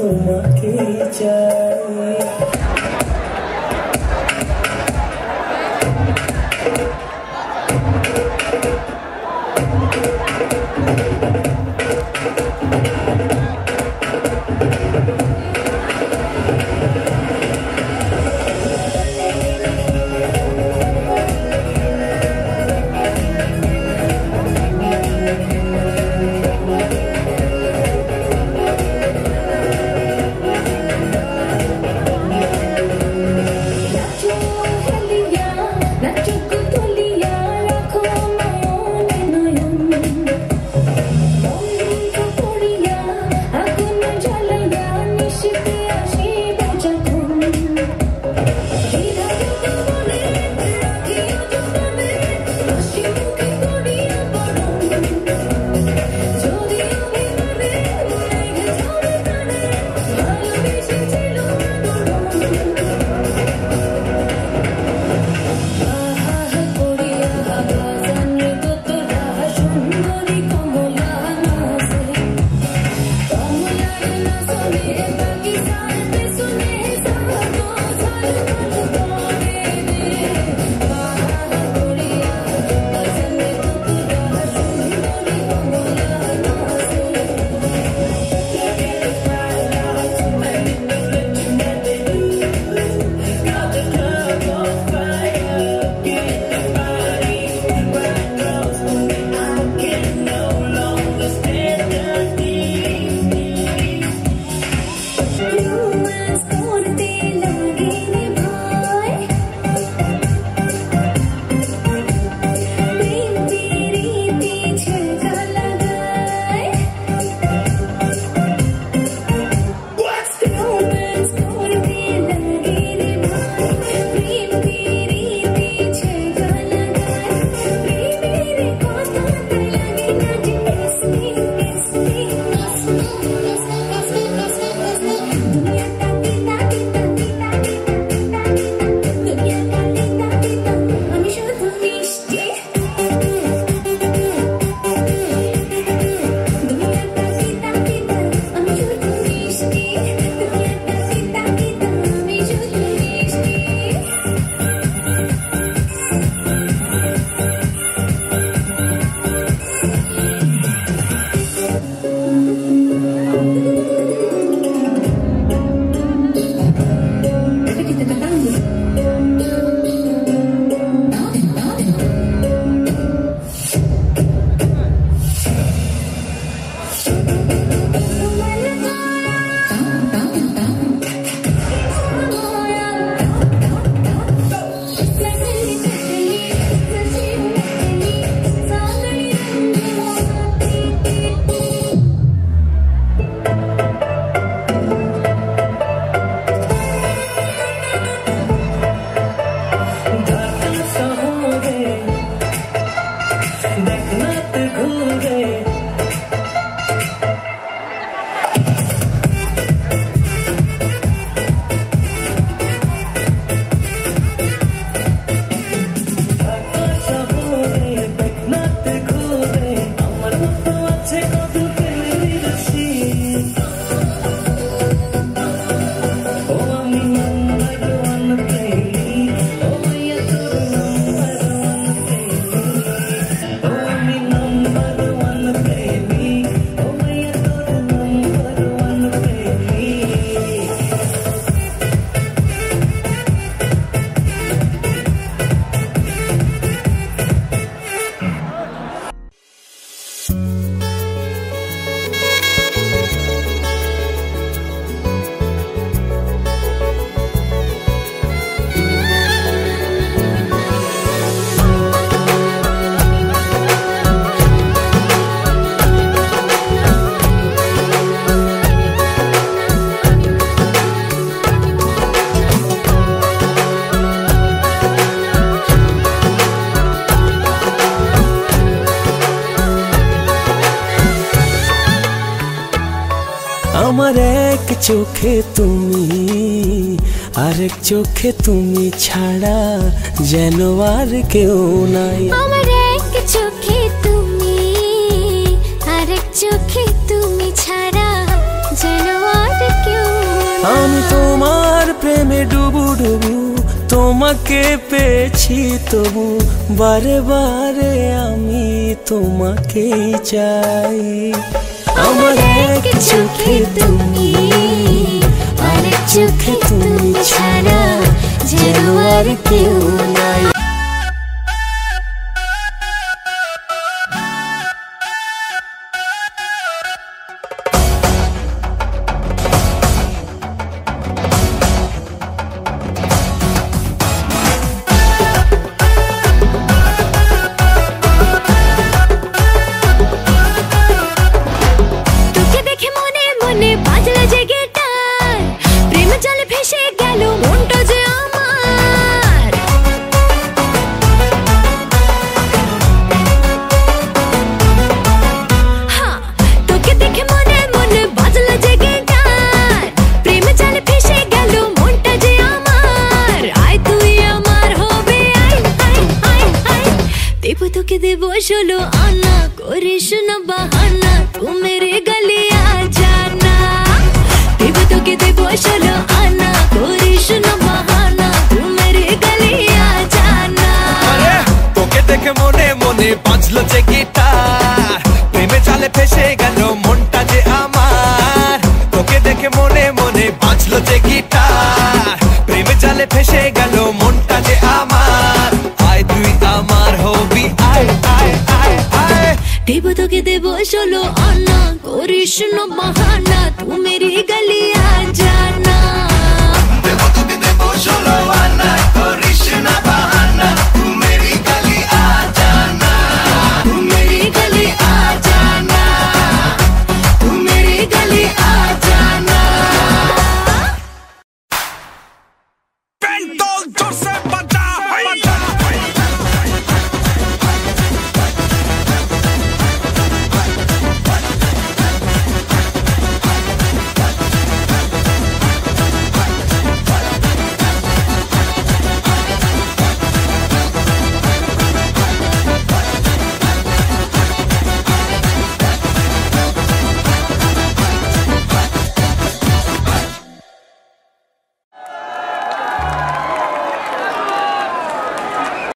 তোমাকে চাই। আমার এক চোখে তুমি আরেক চোখে তুমি ছাড়া যেন আর কেউ নাই। আমার এক চোখে তুমি আরেক চোখে তুমি ছাড়া যেন আর কেউ আমি তোমার প্রেমে ডুবু ডুবু তোমাকে পেয়েছি তবু বারে বারে আমি তোমাকেই চাই আমার এক চোখে তুমি আরেক চোখে তুমি ছাড়া যেন আর কেউ নাই তোকে দেবো 16 আনা করিস না বাহানা তু মেরে গলি আ জানা দেবো তোকে দেবো 16 আনা করিস না বাহানা তু মেরে গলি আ জানা আরে তোকে দেখে মনে মনে বাজলো যে গিটার প্রেমে জালে ফেসে গেল মনটা যে আমার তোকে দেখে মনে মনে বাজলো যে গিটার প্রেমে জালে ফেসে গেল মনটা যে আমার আয় তুই আমার হবি দেবো তোকে দেবো 16 আনা করিস না বাহানা